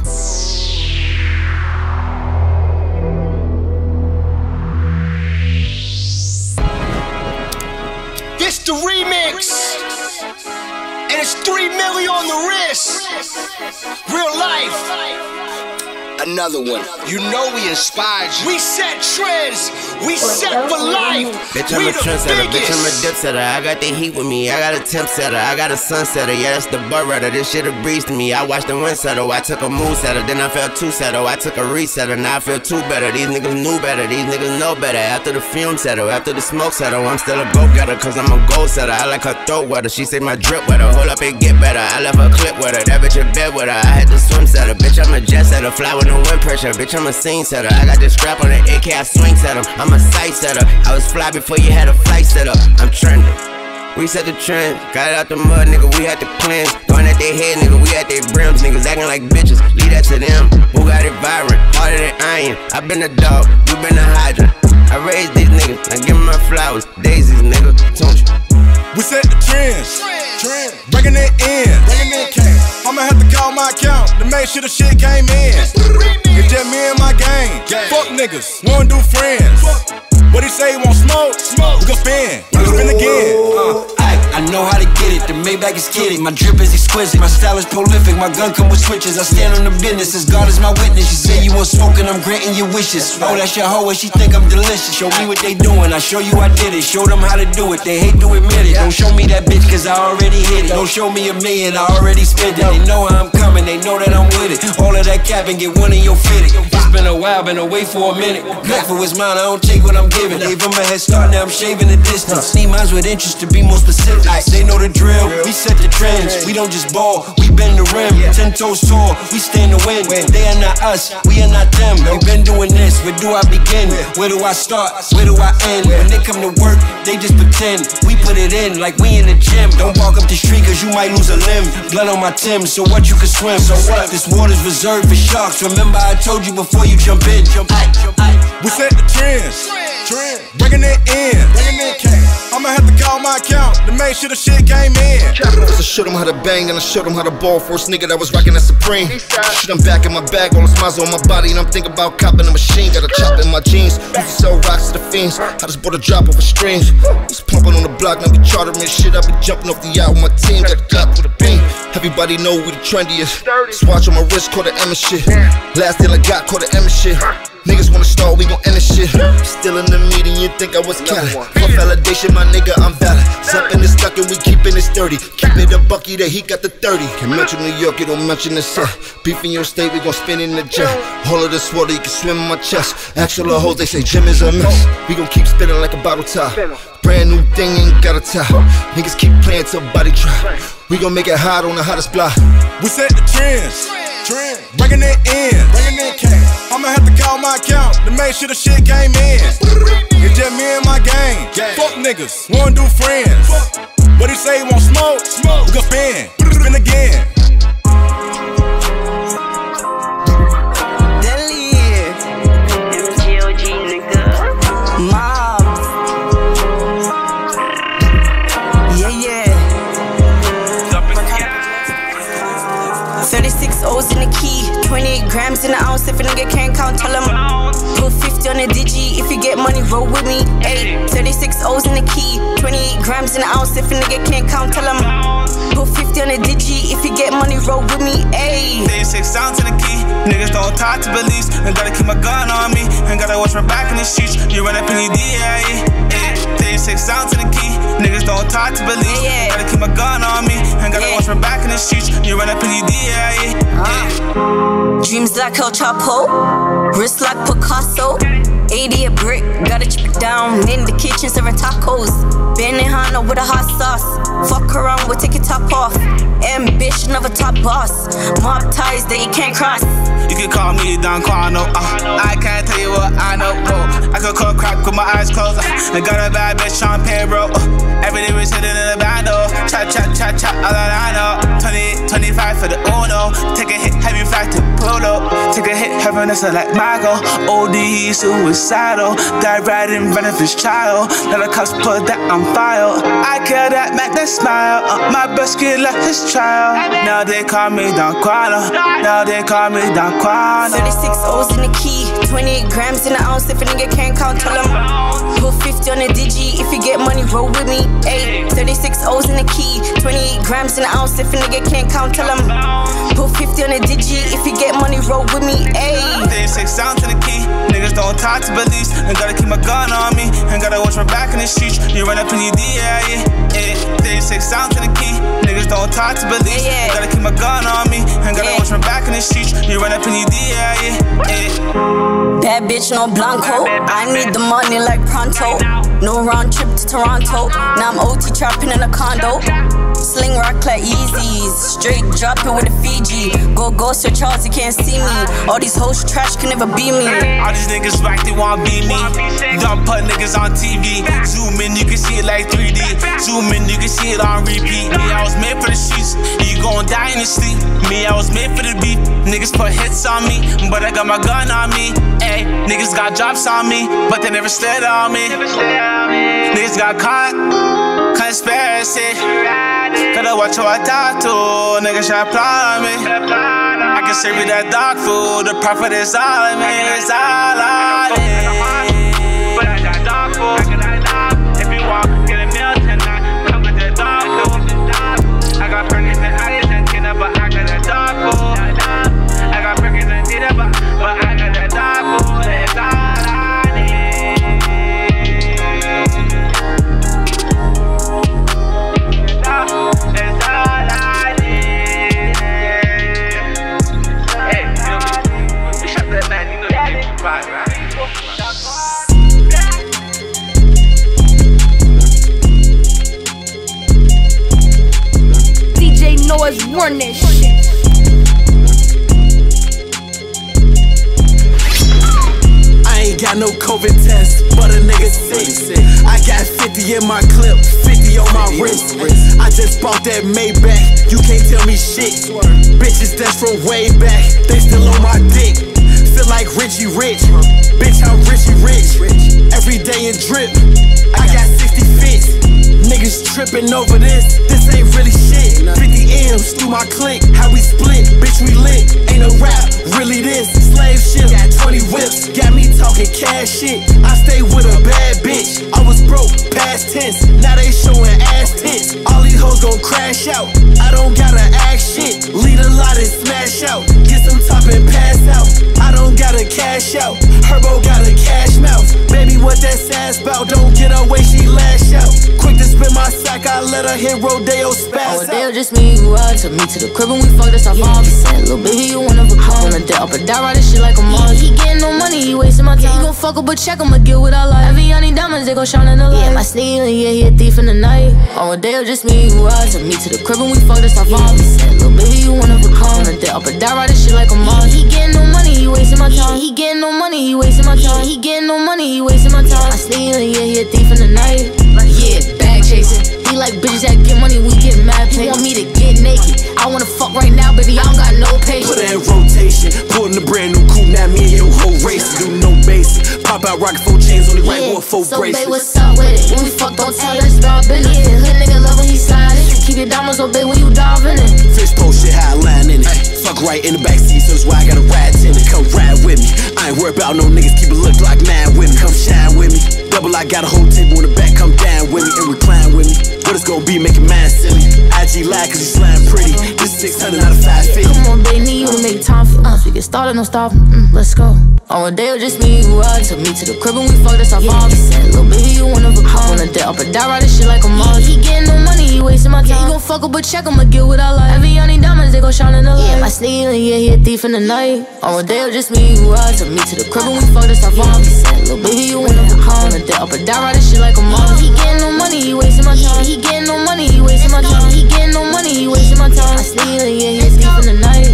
This the remix, and it's 3 million on the wrist. Real life. Another one. You know we inspired you. We set trends. We set for life. Bitch, I'm a trendsetter. Bitch, I'm a dipsetter. I got the heat with me. I got a temp setter. I got a sunsetter. Yeah, that's the butt rudder. This shit a breeze to me. I watched the wind settle. I took a mood setter. Then I felt two settle. I took a resetter. Now I feel two better. These niggas knew better. These niggas know better. After the fume settle. After the smoke settle. I'm still a go-getter. Cause I'm a goal setter. I like her throat wetter. She say my drip wetter. Hold up and get better. I left her clip with her. That bitch in bed with her. I had to swim setter. Bitch, I'm a jet setter. Fly with no wind pressure. Bitch, I'm a scene setter. I got this strap on the AK. I swing set 'em. I'm a sight setter. I was fly before you had a flight set up. I'm trending. We set the trend. Got it out the mud, nigga. We had to cleanse. Going at their head, nigga. We at their brims. Niggas acting like bitches. Leave that to them. Who got it vibrant? Harder than iron. I been a dog. You been a hydrant. I raised these niggas. I give them my flowers. Daisies, nigga. Don't you? We set the trends. Bringing it in. I'ma have to call my account to make sure the shit came in. It's just me and my gang. Fuck niggas, wanna do friends. What he say, he want smoke? We gon' spin, we gon' spin again. I know how to get it, the Maybach is kidding. My drip is exquisite, my style is prolific. My gun come with switches, I stand on the business as God is my witness. You say you want smoke and I'm granting your wishes. Oh, that's your hoe and she think I'm delicious. Show me what they doing, I show you I did it. Show them how to do it, they hate to admit it. Don't show me that bitch cause I already hit it. Don't show me a million, I already spent it. They know how I'm coming, they know that I'm with it. All of that cap and get one in your fitted. It's been a while, been away for a minute. Black for his mind, I don't take what I'm giving. Gave him a head start, now I'm shaving the distance. Need minds with interest to be more specific. They know the drill, we set the trends. We don't just ball, we bend the rim. 10 toes tall, we stand to win. They are not us, we are not them. We been doing this, where do I begin? Where do I start, where do I end? When they come to work, they just pretend. We put it in like we in the gym. Don't walk up the street cause you might lose a limb. Blood on my Tim, so what, you can swim. So what? This water's reserved for sharks. Remember I told you before you jump in. We set the trends. Bringing it in. I'ma have to call my account to make sure the shit came in. First I showed him how to bang, then I showed him how to ball. First nigga that was rocking that Supreme. Shit, I'm back in my bag, all the smiles on my body, and I'm thinking about copping a machine. Got a chop in my jeans, used to sell rocks to the fiends. I just bought a drop off a streams. Was pumping on the block, now we chartering shit. I be jumping off the yacht with my team. Got a drop with a beam. Everybody know we the trendiest. Swatch on my wrist, call the Emma shit. Last deal I got, call the Emma shit. Niggas wanna start, we gon' end this shit. Still in the meeting, you think I was Cali. For validation, my nigga, I'm valid. Something is stuck and we keepin' it sturdy. Keep it a bucky that he got the 30. Can mention New York, you don't mention the set. Beef in your state, we gon' spin in the jet. All of this water, you can swim in my chest. Actual hoes, they say gym is a mess. We gon' keep spinning like a bottle top. Brand new thing, ain't got a top. Niggas keep playing till body drop. We gon' make it hot on the hottest block. We set the trends. Bringing it in. I'ma have to call my account to make sure the shit came in. It's just me and my gang. Fuck niggas, wanna do friends. What he say, he want smoke? We gon' spin, spin again. O's in the key, 28 grams in the ounce. If a nigga can't count, tell him. Put 50 on the digi. If you get money, roll with me. Ayy, 36 O's in the key, 28 grams in the ounce. If a nigga can't count, tell him. Put 50 on the digi. If you get money, roll with me. Ayy, 36 ounce in the key, Niggas don't talk to police, and gotta keep my gun on me, and gotta watch my back in the streets. You run up in your DIA, 36 ounce in the key. Niggas don't talk to police, gotta keep my gun on me, and gotta watch my back in the streets. You run up in your DIA. Dreams like El Chapo, wrist like Picasso. 80 a brick, gotta chip it down. In the kitchen serving tacos. Benihana with a hot sauce. Fuck around, we'll take your top off. Ambition of a top boss. Mob ties that you can't cross. You can call me Don Quano. I can't tell you what I know. I could cook crack with my eyes closed. I got a bad bitch, champagne, bro. Every day we sitting in the bando. Chat, chat, chat, chat, all that I know. 20, 25 for the Uno. Take a hit, heavy flat to Pluto. Take a hit, heaviness like Mago. OD, suicidal. Die riding, running for his child. Now the cops put that on file. I kill that, make that smile. My best kid left his child. Now they call me Don Quano. Now they call me Don Quano. 36 O's in the key, 28 grams in the ounce. If a nigga can't count, tell him. Put 50 on the digi. If you get money, roll with me. Ayy, 36 O's in the key, 28 grams in the ounce. If a nigga can't count, tell him. Put 50 on the digi. If you get money, roll with me. Ayy, 36 ounce in the key. Niggas don't talk to police, and gotta keep my gun on me, and gotta watch my back in the streets. You run up in your DIA, 36 ounce in the key. Niggas don't talk to police, gotta keep my gun on me, and gotta watch my back in the streets. You run up in your DIA. bad bitch, no Blanco. I need the money like pronto. No round trip to Toronto. Now I'm OT trapping in a condo. Sling rock like Yeezys. Straight drop it with a Fiji. Go Sir Charles, you can't see me. All these hoes trash can never be me. All these niggas whack, they wanna be me. Don't put niggas on TV. Zoom in, you can see it like 3D. Zoom in, you can see it on repeat. Me, I was made for the streets. You gon' die in your sleep. Me, I was made for the beat. Niggas put hits on me, but I got my gun on me. Ay, niggas got drops on me, but they never slid on me. Niggas got caught. Conspiracy. Gotta watch who I talk to. Niggas try to plot on me. I can serve you that dog food. The profit is all I mean. It's all I need. But I got dog food. If you walk, get a meal tonight. Come with that dog food. I got burgers and ice and dinner, but I got that dog food. I got burgers and dinner, but I got that dog food. It's all I need. It's all I need. Hey, you shut that man, you know you get five, right? Noize run that shit. I ain't got no COVID test, but a nigga sick. I got 50 in my clip, 50 on my wrist. I just bought that Maybach, you can't tell me shit. Bitches that's from way back, they still on my dick. Feel like Richie Rich, bitch I'm Richie Rich. Every day in drip, I got 60 fits. Niggas tripping over this ain't really shit. 50 M's through my clique, how we split, bitch we lit. Ain't no rap, really this, slave shit. Got 20 whips, got me talking cash shit. I stay with a bad bitch, I was broke, past tense. Now they showing ass tits, all these hoes gon' crash out. I don't gotta ask shit, lead a lot and smash out. Get some top and pass out, I don't gotta cash out. Herbo got a cash mouth, baby what that sass bout. Don't get away, she lash out. Quick to spin my sack, I let her hit Rodeo spaz out. Rodeo just me, you ride. Took me to the crib and we fucked us off on. He said, little baby, you one of a kind. On the deck up and down, ride this shit like a mom. He getting no money, he wasting my time. Yeah, he gon' fuck up but check him, I get what I like. Every on these diamonds, they gon' shine in the light. Yeah, my sneaking, yeah, he a thief in the night. On Rodeo just me, you ride. Took me to the crib and we fucked us off on. He said, little baby, you one of a kind. On the deck up and down, ride this shit like a mom. He getting no money, he wasting my time. He getting no money, he wasting my time. He getting no money, he wasting my time. My sneaking, yeah, he a thief in the night. Yeah, bag chasing. He like bitches that get money, we get mad. He want me to get naked. I wanna fuck right now, baby, I don't got no patience. Put her in rotation, pulling a brand new coupe. Now me and your whole race do no basic. Pop out, rockin' 4 chains, only right more 4 so bracelets. babe, what's up with it? When we fuck, don't tell us start business. Yeah, hood nigga love when he sliding. Keep your diamonds on babe when you diving in. Fish post shit, how I line in it. Fuck right in the backseat, so that's why I got a ride in it. Come ride with me. I ain't worried about no niggas, keep it look like mad with me. Come shine with me. Double, I got a whole table in the back, come down with me and recline with me. What it's gonna be, making mine silly. IG lie cause you slime pretty. This 600, not a 550. Come on, baby, need you to make time for us. We get started, no stop, let's go. On a day, just me and you ride. Took me to the crib and we fucked us off. He said, little baby, you one of a kind. Wanna dead up and die, ride this shit like a mom. He getting no money, he wasting my time. Yeah, he gon' fuck up a check, I'ma get what I like. Every on these diamonds, they gon' shine in the light. Yeah, my sneaky, yeah, he a thief in the night. On a day, just me and you ride. Took me to the crib and we fucked us off. He said, little baby, you one of a kind. Wanna dead up and die, ride this shit like a mom. He getting no money, he wasting my time. He getting no money, he wasting my time. He getting no money, he wasting my time. My sneaky, yeah, he a thief in the night.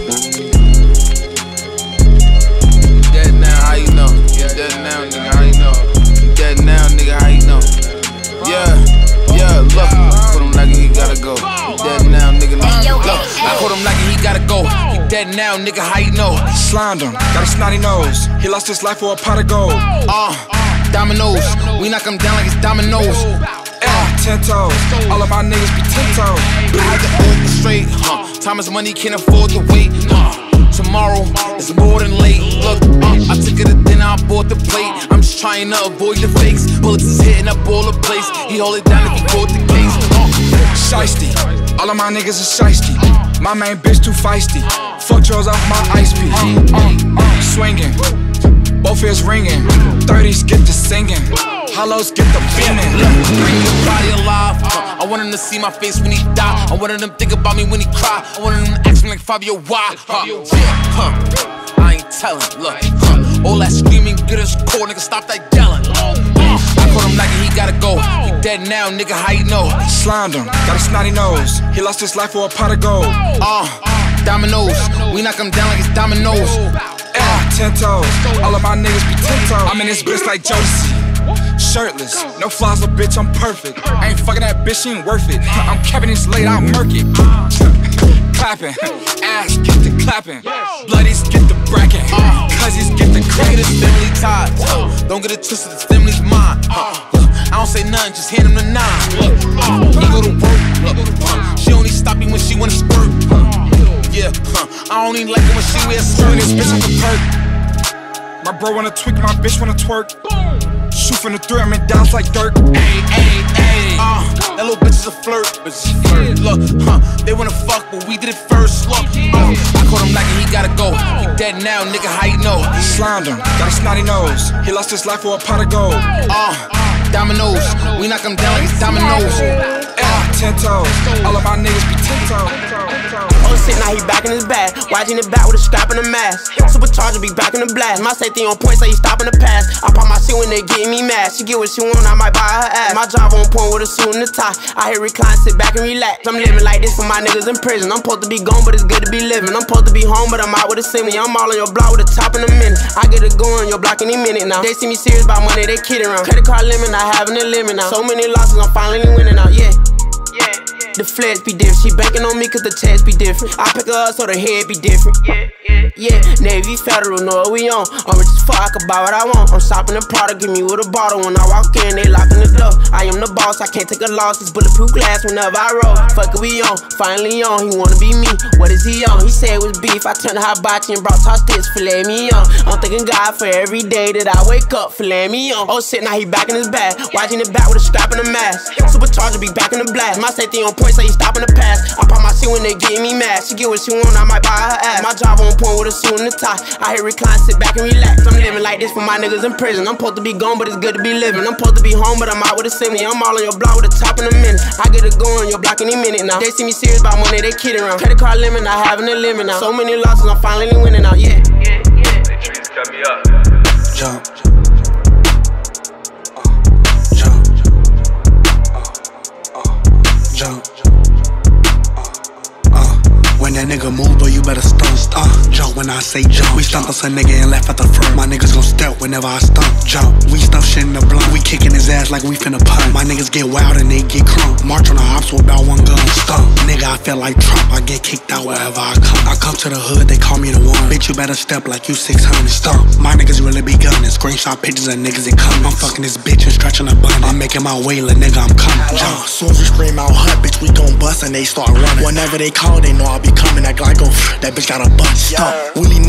Dead now, how you know? Dead now, nigga, how you know? Dead now, nigga, how you know? Yeah, look, I put him like he gotta go. Dead now, nigga, look, I put him like he gotta go. He dead now, nigga, how you know? Slimed him, got a snotty nose. He lost his life for a pot of gold. Dominoes, we knock him down like it's dominoes. 10 toes, all of my niggas be 10 toes. I had to orchestrate, time is money, can't afford to wait. Tomorrow is more than late. Look, I took it to dinner, I bought the plate. I'm just trying to avoid the fakes. Bullets is hitting up all the place. He hold it down if he bought the case. Shiesty, all of my niggas is shiesty. My main bitch too feisty. Fuck yours off my ice piece. Swinging, both ears ringing. 30s get to singing. Hollows get the beaming. Bring the body alive. I want him to see my face when he die. I wanted him to think about me when he cry. I wanted him to ask me like Fabio why. I ain't telling. Look, all that screaming, get his core, nigga. Stop that yelling. I caught him like he gotta go. He dead now, nigga. How you know? Slimed him, got a snotty nose. He lost his life for a pot of gold. Dominoes, we knock him down like it's dominoes. 10 toes, all of my niggas be 10 toes. I'm in this bitch like Josie. Shirtless, no flaws, little bitch, I'm perfect. I ain't fucking that bitch, she ain't worth it. I'm capping this late, I'll murk it. Clapping, ass get the clapping. Bloodies get the bracket. Cousins get the crack. This family ties. Don't get it twisted, this family's mine. I don't say nothing, just hand him the 9. He go to work. She only stop me when she wanna squirt. I don't even like it when she wears skirt. This bitch on the perk. My bro wanna tweak, my bitch wanna twerk. Shoot from the 3, I'm in Dallas like dirt. That little bitch is a flirt. Look, they wanna fuck, but we did it first. Look, I caught him like he gotta go. He dead now, nigga, how you know? Slimed him, got a snotty nose. He lost his life for a pot of gold. Dominoes, we knock him down like it's dominoes. 10 toes, all of my niggas be 10 toes. Oh shit, now he back in his bag. Watching it back with a strap and a mask. Supercharger be back in the blast. My safety on point, so he stopping the pass. I pop my shit when they getting me mad. She get what she want, I might buy her ass. My job on point with a suit and a tie. I hear recline, sit back and relax. I'm living like this for my niggas in prison. I'm supposed to be gone, but it's good to be living. I'm supposed to be home, but I'm out with a semi. I'm all on your block with a top in a minute. I get it going, your block any minute now. They see me serious about money, they kidding around. Credit card limit, not having a limit now. So many losses, I'm finally winning now, yeah. The flex be different, she banking on me cause the checks be different. I pick her up so the head be different. Yeah, Navy, Federal, know what we on. I'm rich as fuck, I can buy what I want. I'm shopping the product, give me with a bottle. When I walk in, they locking the door. I am the boss, I can't take a loss. It's bulletproof glass whenever I roll. Fuck it, we on, finally on. He wanna be me, what is he on? He said it was beef, I turned to hibachi and brought tossed sticks, filet me on. I'm thanking God for every day that I wake up, filet me on. Oh shit, now he back in his bag. Watching it back with a strap and a mask. Supercharger be back in the blast. My safety on point, so he stopping the pass. I pop my shit when they getting me mad. She get what she want, I might buy her ass. My job on point with a suit and a tie. I hear recline, sit back and relax. I'm living like this for my niggas in prison. I'm supposed to be gone, but it's good to be living. I'm supposed to be home, but I'm out with a semi. I'm all on your block with a top in a minute. I get it going, your block any minute now. They see me serious about money, they kidding around. Credit card limit, not having a limit now. So many losses, I'm finally winning now, yeah. They trees cut me up. Jump. Jump. When that nigga move, boy, you better stump. Jump when I say jump. We stumped us a nigga and left at the front. My niggas gon' step whenever I stump. Jump. We stuff shit in the blunt. We kicking his ass like we finna punt. My niggas get wild and they get crunk. March on the ops with about one gun. Stump. Nigga, I feel like Trump. I get kicked out wherever I come. I come to the hood, they call me the one. Bitch, you better step like you 600. Stump. My niggas really be gunning. Screenshot pictures of niggas in coming. I'm fucking this bitch and stretching a bun. I'm making my way, little nigga, I'm coming. Jump. Soon as we scream out hut, bitch, we gon' bust and they start running. Whenever they call, they know I'll be coming. That Glyco, that bitch got a butt. Stump. Willie nigga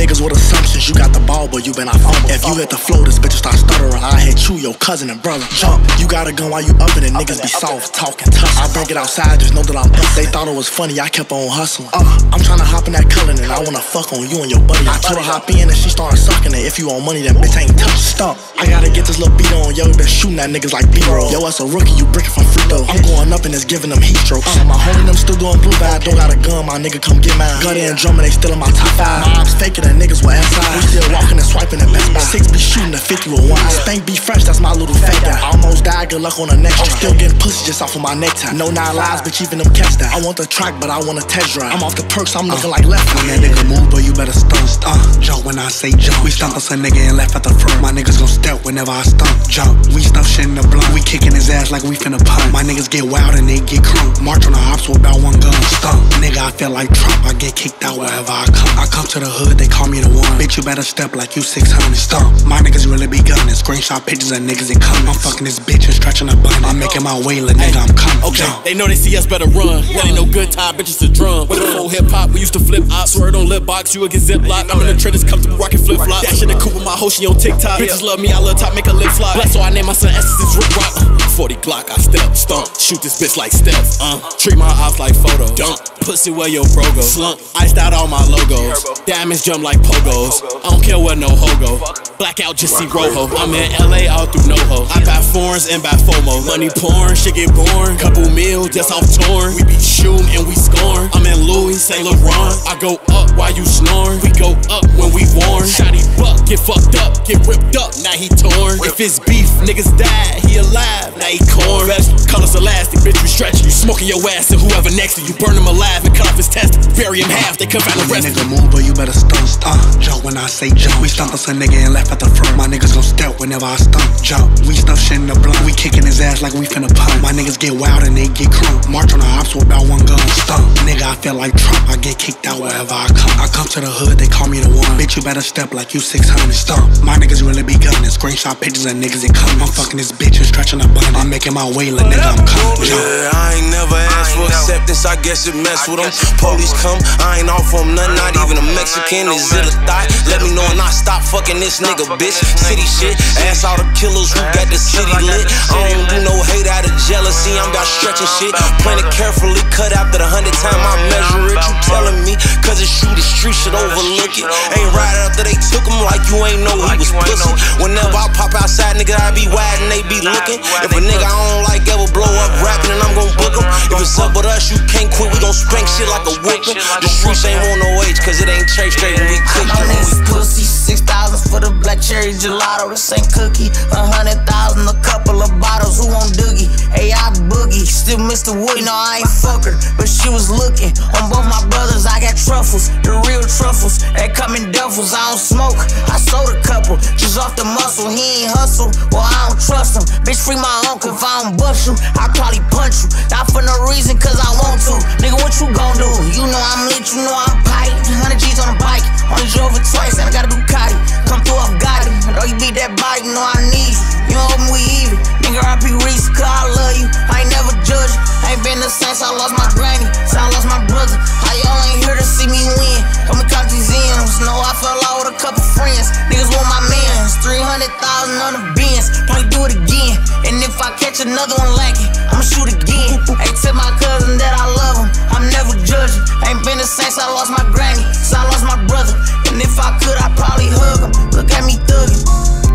niggas with assumptions. You got the ball, but you been off fumble. If you hit the floor, this bitch will start stuttering. I hit you, your cousin and brother. Jump, you got a gun while you up in it. Niggas be soft, talking tough. I break it outside, just know that I'm up. They thought it was funny, I kept on hustling. I'm tryna hop in that Cullen and I wanna fuck on you and your buddy. I told her hop in and she started sucking it. If you on money, that bitch ain't touch. Stop. I gotta get this little beat on. Yo, you been shooting at niggas like B-roll. Yo, us a rookie, you brickin' from free throw. I'm going up and it's giving them heat strokes. My homie them still doing blue bag. Don't got a gun, my nigga come get mine. Gutter and drummer, they still in my top 5. Mobs faking and niggas with SI. We still walking and swiping at Best Buy. 6 be shooting the 50 with 1. Spank be fresh, that's my little fake guy. Almost died, good luck on the next try. I'm still getting pussy just off of my necktie. No 9 lies, bitch, even them catch that. I want the track, but I want a test drive. I'm off the perks, I'm looking like left. When that nigga move, but you better stunt. Jump when I say jump. We stump us a nigga and left at the front. My niggas gon' step whenever I stump. Jump, we stuff shit in the blunt. We kicking his ass like we finna pump. My niggas get wild and they get crunk. March on the ops with about 1 gun. Stump, nigga, I feel like Trump. I get kicked out wherever I come. I come to the hood, they call me the one. Bitch, you better step like you 600. Stump, my niggas really be gunning. Screenshot pictures of niggas and coming. I'm fucking this bitch and stretching a bun. I'm making my way, little nigga, I'm coming. Okay, they know they see us better run. That ain't no good time, bitches to drum. With the full hip hop, we used to flip op. Swear don't lip box, you will get zip locked. I'm in the trenches, come through rockin' flip flop. That shit in Cooper, my hoe, she on TikTok. Bitches love me, I love top, make a lip flop. Bless, so I name my son Essence Rick Rock. 40 Glock, I step, stomp. Shoot this bitch like steps, treat my ops like photos. Dump, pussy where your bro go. Slump, iced out all my logos. Diamonds jump like pogos. I don't care what no hogo. Blackout, just see Rojo. I'm in LA all through NoHo. I buy foreigns and buy FOMO. Money pouring, shit get born. Couple meal, just off torn. We be shooting and we scoring. I'm in Louis, St. Laurent. I go up while you snoring. We go up when we warn. Shotty buck, get fucked up, get ripped up, now he torn. If it's beef, niggas died, he alive, now he corn. Colors elastic, bitch, we stretching. You smoking your ass and whoever next to you. Burn him alive and cut off his testes. Bury him half, they come find the rest. Nigga move, but you better stump. Jump when I say jump. We stump us a nigga and left at the front. My niggas gon' step whenever I stump. Jump, we stuff shit in the blunt. We kicking his ass like we finna pump. My niggas get wild and they get crunk. March on the ops with about 1 gun. Stump, nigga, I feel like Trump. I get kicked out wherever I come. I come to the hood, they call me the one. Bitch, you better step like you 600. Stump, my niggas really be gunning. Screenshot pictures of niggas and come. I'm fucking this bitch and stretching a bun. I'm making my way, little nigga, I'm coming. Yeah, I ain't never asked for acceptance, I guess it mess with them. Police come, I ain't off on nothing, not even a Mexican. Is it a thought? Let me know and I stop fucking this nigga, bitch. City shit, ask all the killers who got the city lit. I don't do no hate out of jealousy, I'm about stretching shit. Plan it carefully, cut after the 100 time I measure it. You telling me, cause it's true, the street should overlook it. Ain't right after they took him like you ain't know he was pussy. Whenever I pop outside, nigga, I be wide and they be looking. If a nigga I don't like ever blow up rapping, and I'm gon' book him. If it's up with us, you can't quit, we gon' spank shit like a whoopin'. The streets ain't want no age, cause it ain't church straight and we cook them. Pussy, 6,000 for the black cherry gelato, this ain't cookie. 100,000, a couple of bottles, who on Doogie? AI Boogie, still Mr. Wood, no I ain't fuck her, but she was looking. On both my brothers, I got truffles, the real truffles. They come in duffels, I don't smoke, I sold a couple, just off the muscle. He ain't hustle, well I don't trust him. Bitch, free my uncle, if I don't bust you, I probably punch you. Not for no reason, cause I want to. Nigga, what you gon' do? You know I'm lit, you know I'm pipe. 100 G's on a bike, only drove it twice, and I got a Ducati. Come through, I've got it. I know you beat that body, you know I need you. You know we even. Nigga, R.P. Reese, cause I love you. I ain't never judged. I ain't been the same, so I lost my granny. So I lost my brother. How y'all ain't here to see me win? Come and count these M's. No, I fell out with a couple friends. Niggas want my mans. 300,000 on the Benz. Probably do it again. And if I catch another one lacking, I'ma shoot again. Hey, tell my cousin that I love him. I'm never judging. I ain't been the same, so I lost my granny. So I lost my brother. And if I could, I'd probably hug him. Look at me thugging.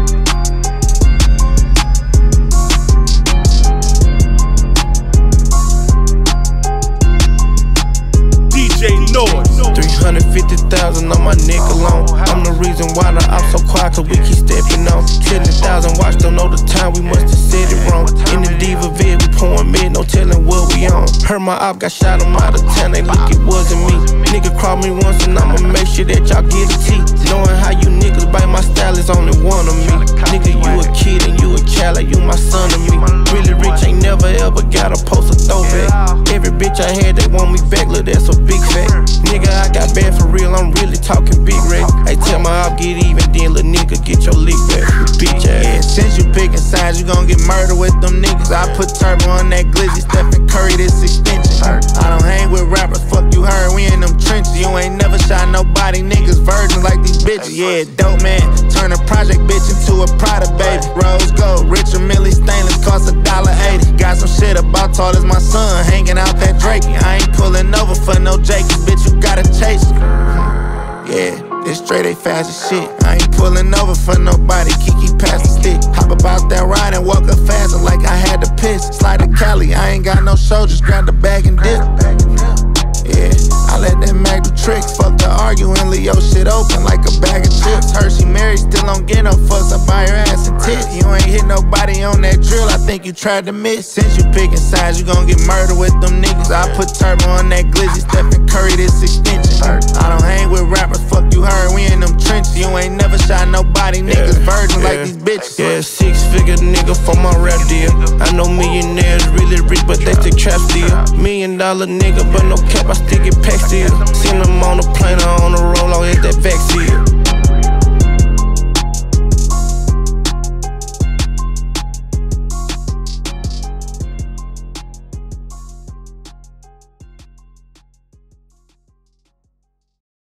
DJ Noize. 350,000 on my neck alone. I'm the reason why the ops so quiet, cause we keep stepping on. 70,000 watch, don't know the time, we must have said it wrong. In the diva vid, we pouring mid, no telling what we on. Heard my op got shot, I'm out of town, they look, it wasn't me. Nigga call me once and I'ma make sure that y'all get a T. Knowing how you niggas bite my style is only one of me. Nigga, you a kid and you a child, like you my son to me. Really rich, ain't never ever got a post or throwback. Every bitch I had, they want me back, look, that's a big fact. Nigga, I got bad for real, I'm really talking big rap. I tell my op get even, then little nigga get your lick back, bitch ass. Yeah, since you picking sides, you gon' get murdered with them niggas. I put turbo on that glizzy, Stephen Curry, this extension. I don't hang with rappers, fuck you heard, we in them trenches. You ain't never shot nobody, niggas virgins like these bitches. Yeah, dope man. Turn a project bitch into a Prada baby. Rose gold, Richard Mille stainless, cost $1.80. Got some shit about tall as my son, hanging out that Drake. I ain't pulling over for no Jacobs, bitch, you gotta chase it. Yeah, this straight A fast as shit. I ain't pulling over for nobody, Kiki pass the stick. Hop about that ride and walk up faster like I had to piss. Slide to Cali, I ain't got no show, just grab the bag and dip. Yeah, I let that Mac do tricks. Fuck the arguing, Leo shit open like a bag of chips. Hershey Mary still don't get no fucks, I buy her ass and tits. You ain't hit nobody on that drill, I think you tried to miss. Since you picking sides, you gon' get murdered with them niggas. I put turbo on that glizzy, Stephen Curry, this extension. I don't hang with rappers, fuck you heard, we in them trenches. You ain't never shot nobody, niggas virgins like these bitches. Yeah, 6-figure nigga for my rap deal. I know millionaires really rich, but they take trap steal. $1 million nigga, but no cap, I still get packed still. Seen them on the plane or on the roll, I'll hit that vaccine.